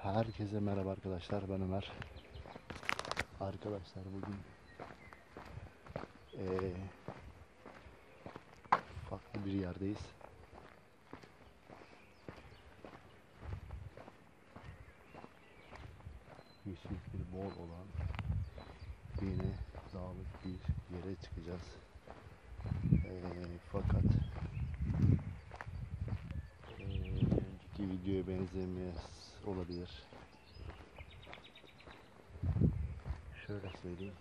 Herkese merhaba arkadaşlar, ben Ömer. Arkadaşlar bugün farklı bir yerdeyiz. Yeşillikleri bol olan yine dağlık bir yere çıkacağız. Fakat önceki videoya benzemez olabilir. Şöyle söyleyeyim.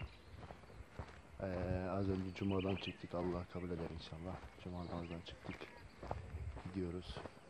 Az önce Cuma'dan çıktık, Allah kabul eder inşallah. Cuma namazdan çıktık, gidiyoruz.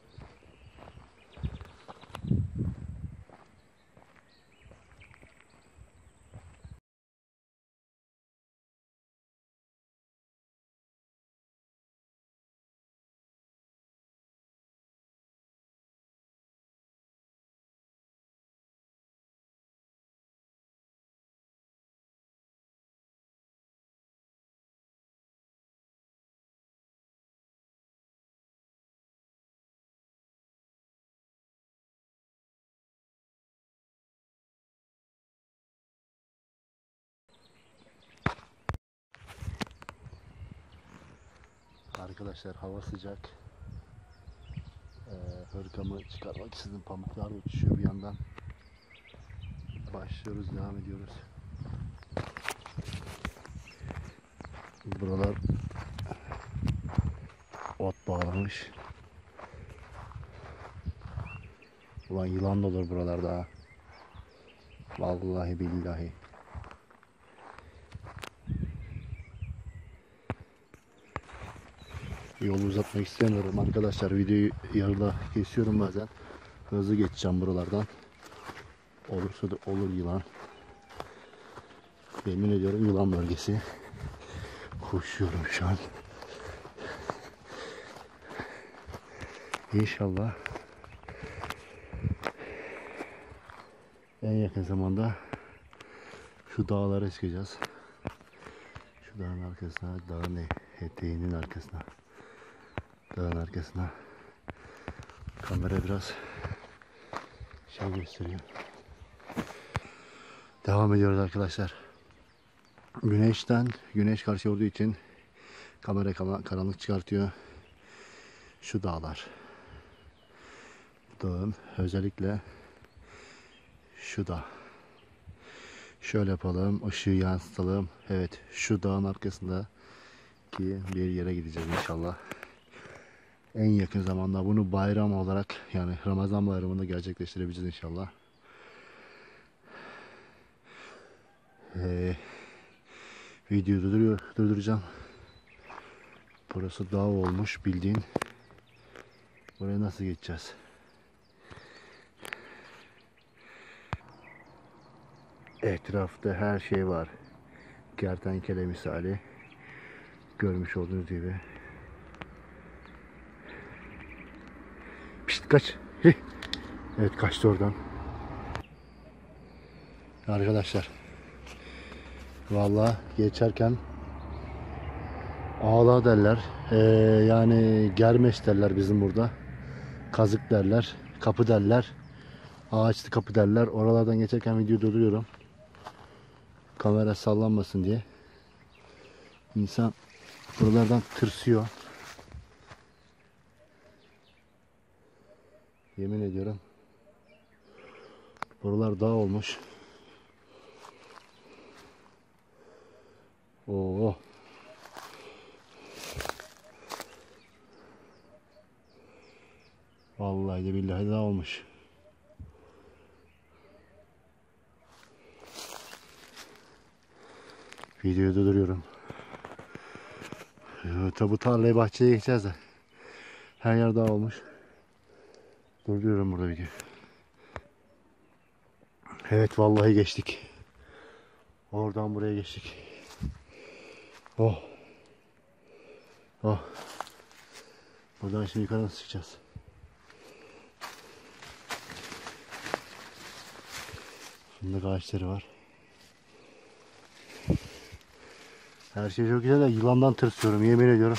Arkadaşlar hava sıcak. Hırkamı çıkarmak istedim. Pamuklar uçuşuyor bir yandan. Başlıyoruz, devam ediyoruz. Buralar ot bağlamış. Ulan yılan da olur buralarda ha. Vallahi billahi. Yolu uzatmak istemiyorum arkadaşlar. Videoyu yarıda kesiyorum bazen. Hızlı geçeceğim buralardan. Olursa da olur yılan. Yemin ediyorum yılan bölgesi. Koşuyorum şu an. İnşallah en yakın zamanda şu dağlara çıkacağız. Şu dağın arkasına, dağın eteğinin arkasına, dağın arkasına. Kamera biraz şey gösteriyor. Devam ediyoruz arkadaşlar. Güneş karşı olduğu için kamera karanlık çıkartıyor. Şu dağlar. Dağın özellikle şu dağ. Şöyle yapalım, ışığı yansıtalım. Evet, şu dağın arkasındaki bir yere gideceğiz inşallah. En yakın zamanda bunu bayram olarak, yani Ramazan bayramında gerçekleştirebileceğiz inşallah. Videoyu durduracağım. Burası dağ olmuş bildiğin. Buraya nasıl geçeceğiz? Etrafta her şey var. Kertenkele misali. Görmüş olduğunuz gibi. Pişt, kaç. Evet, kaçtı oradan. Arkadaşlar. Vallahi geçerken ağla derler. Yani germeş derler bizim burada. Kazık derler. Kapı derler. Ağaçlı kapı derler. Oralardan geçerken videoyu durduruyorum. Kamera sallanmasın diye. İnsan buralardan tırsıyor. Yemin ediyorum. Buralar dağ olmuş. Oo. Vallahi de billahi dağ olmuş. Videoyu durduruyorum. Tabi tarlaya, bahçeye geçeceğiz de. Her yer dağ olmuş. Durduruyorum burada videoyu. Evet, vallahi geçtik. Oradan buraya geçtik. Oh. Oh. Buradan şimdi yukarı nasıl çıkacağız? Fındık ağaçları var. Her şey çok güzel de yılandan tırsıyorum, yemin ediyorum.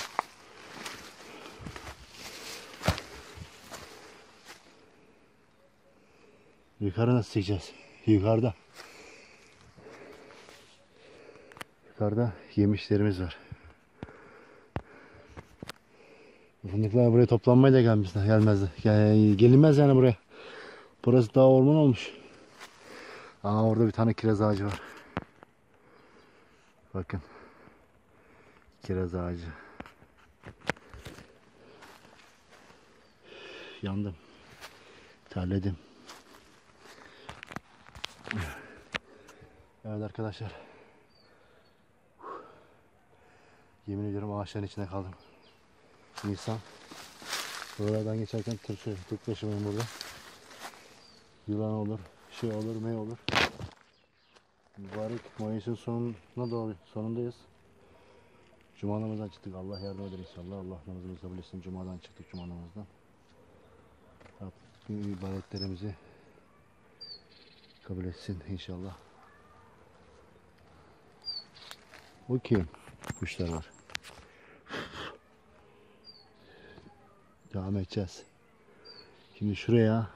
Yukarı nasıl çıkacağız? Yukarıda. Yukarıda yemişlerimiz var. Fındıklar buraya toplanmaya da gelmezdi. Gelinmez yani buraya. Burası daha orman olmuş. Aa, orada bir tane kiraz ağacı var. Bakın. Kiraz ağacı. Yandım. Terledim. Evet arkadaşlar. Yemin ediyorum ağaçların içine kaldım. Nisan. Buralardan geçerken tırsıyorum. Tek başımayım burada. Yılan olur, şey olur, ne olur. Mübarek Mayıs'ın sonundayız. Cuma namazından çıktık. Allah yardım eder inşallah. Allah namazımızı kabul etsin. Cuma'dan çıktık, Cuma namazından. Rabbim ibadetlerimizi kabul etsin inşallah. Bu kim? Kuşlar var. Devam edeceğiz. Şimdi şuraya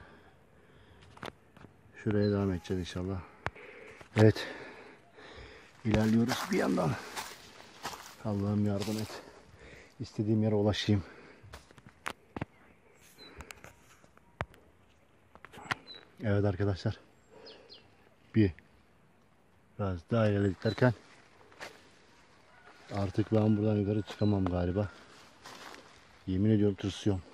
devam edeceğiz inşallah. Evet. İlerliyoruz bir yandan. Allah'ım yardım et. İstediğim yere ulaşayım. Evet arkadaşlar. Biraz daha ilerledik derken artık ben buradan yukarı çıkamam galiba. Yemin ediyorum tırsıyorum.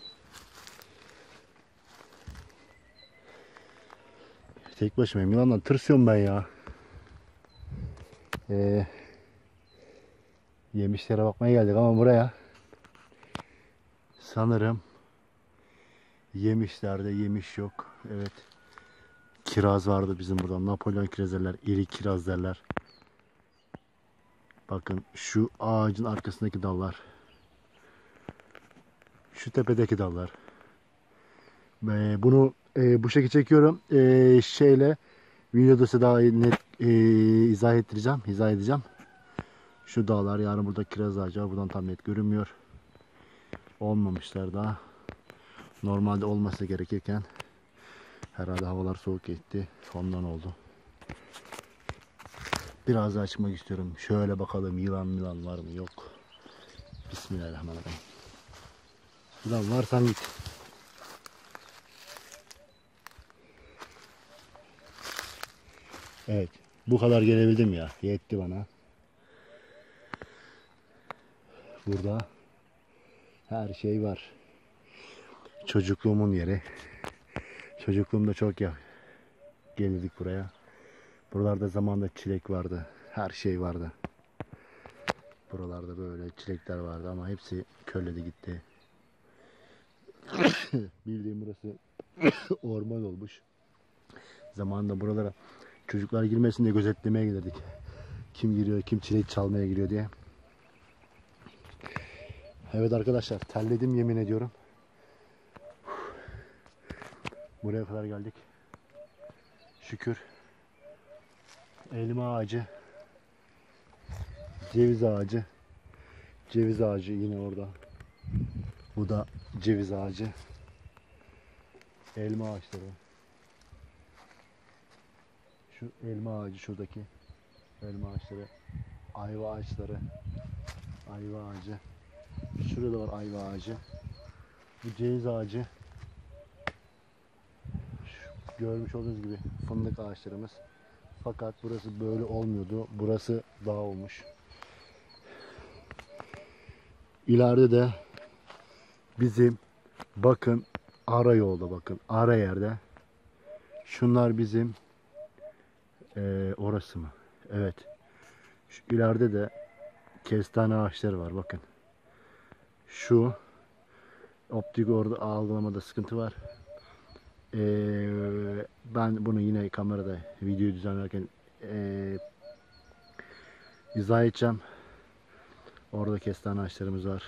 Tek başımayım. Yılandan tırsıyorum ben ya. Yemişlere bakmaya geldik ama buraya sanırım yemişlerde yemiş yok. Evet. Kiraz vardı bizim burada. Napolyon kiraz derler. İri kiraz derler. Bakın şu ağacın arkasındaki dallar. Şu tepedeki dallar. Bunu bu şekilde çekiyorum. Videoda size daha net izah edeceğim. Şu dağlar, yani burada kiraz ağacı var. Buradan tam net görünmüyor. Olmamışlar daha. Normalde olması gerekirken herhalde havalar soğuk gitti. Ondan oldu. Biraz daha çıkmak istiyorum. Şöyle bakalım yılan var mı? Yok. Bismillahirrahmanirrahim. Yılan varsan git. Evet. Bu kadar gelebildim ya. Yetti bana. Burada her şey var. Çocukluğumun yeri. Çocukluğumda çok gelirdik buraya. Buralarda zamanında çilek vardı. Her şey vardı. Buralarda böyle çilekler vardı ama hepsi körledi gitti. Bildiğim burası orman olmuş. Zamanında buralara çocuklar girmesin diye gözetlemeye giderdik. Kim giriyor, kim çilek çalmaya giriyor diye. Evet arkadaşlar, terledim yemin ediyorum. Buraya kadar geldik. Şükür. Elma ağacı. Ceviz ağacı. Ceviz ağacı yine orada. Bu da ceviz ağacı. Elma ağaçları. Şu elma ağacı, şuradaki elma ağaçları. Ayva ağaçları. Ayva ağacı. Şurada var ayva ağacı. Bu ceviz ağacı. Görmüş olduğunuz gibi fındık ağaçlarımız. Fakat burası böyle olmuyordu. Burası dağ olmuş. İleride de bizim bakın ara yolda, bakın ara yerde. Şunlar bizim orası mı? Evet. Şu ileride de kestane ağaçları var bakın. Şu optik orada algılamada sıkıntı var. Ben bunu yine kamerada video düzenlerken izah edeceğim. Orada kestane ağaçlarımız var.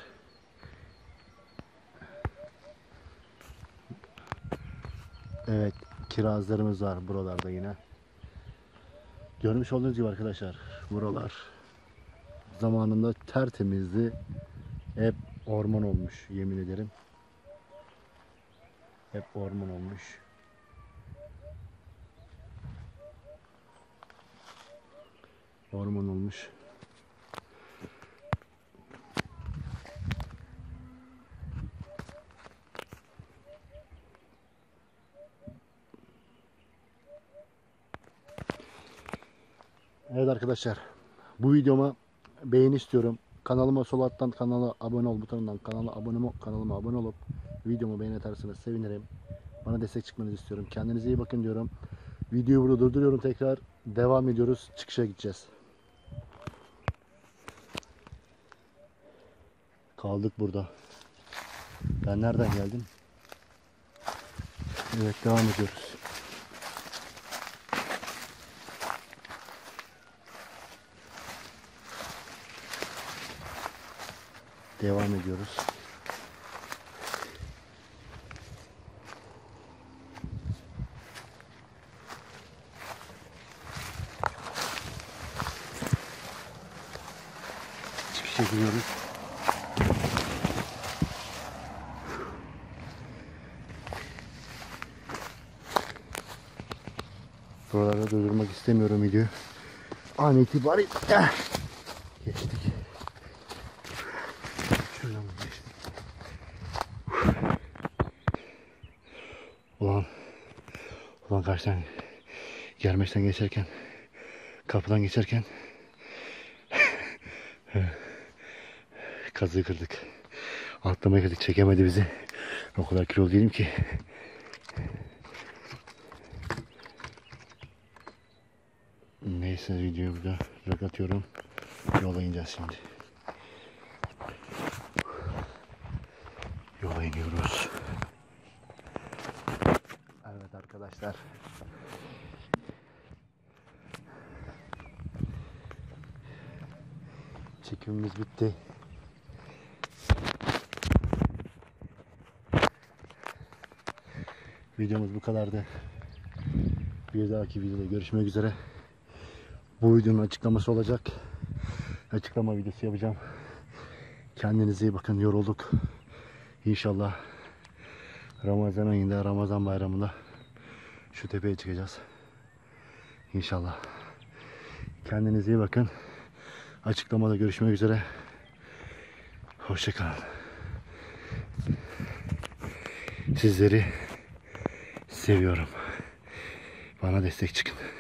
Evet, kirazlarımız var buralarda yine. Görmüş olduğunuz gibi arkadaşlar, buralar zamanında tertemizdi. Hep orman olmuş, yemin ederim. Hep orman olmuş. Orman olmuş. Evet arkadaşlar, bu videoma beğeni istiyorum. Kanalıma sol alttan kanala abone ol butonundan kanalıma abone olup videomu beğeni atarsanız sevinirim. Bana destek çıkmanızı istiyorum. Kendinize iyi bakın diyorum. Videoyu burada durduruyorum, tekrar devam ediyoruz. Çıkışa gideceğiz. Kaldık burada. Ben nereden geldim? Evet, devam ediyoruz. Devam ediyoruz. Çıkışa gidiyoruz. Buralarda durdurmak istemiyorum videoyu. An itibariyle geçtik. Şuradan geçtik. Ulan karşıdan Germeş'ten geçerken, kapıdan geçerken kazığı kırdık. Atlamaya kırdık, çekemedi bizi. O kadar kilolu değilim ki. Neyse, videoyu burada bırakatıyorum. Yola ineceğiz şimdi. Yola iniyoruz. Evet arkadaşlar. Çekimimiz bitti. Videomuz bu kadardı. Bir dahaki videoda görüşmek üzere. Bu videonun açıklaması olacak. Açıklama videosu yapacağım. Kendinize iyi bakın. Yorulduk. İnşallah Ramazan ayında, Ramazan bayramında şu tepeye çıkacağız. İnşallah. Kendinize iyi bakın. Açıklamada görüşmek üzere. Hoşça kalın. Sizleri seviyorum. Bana destek çıkın.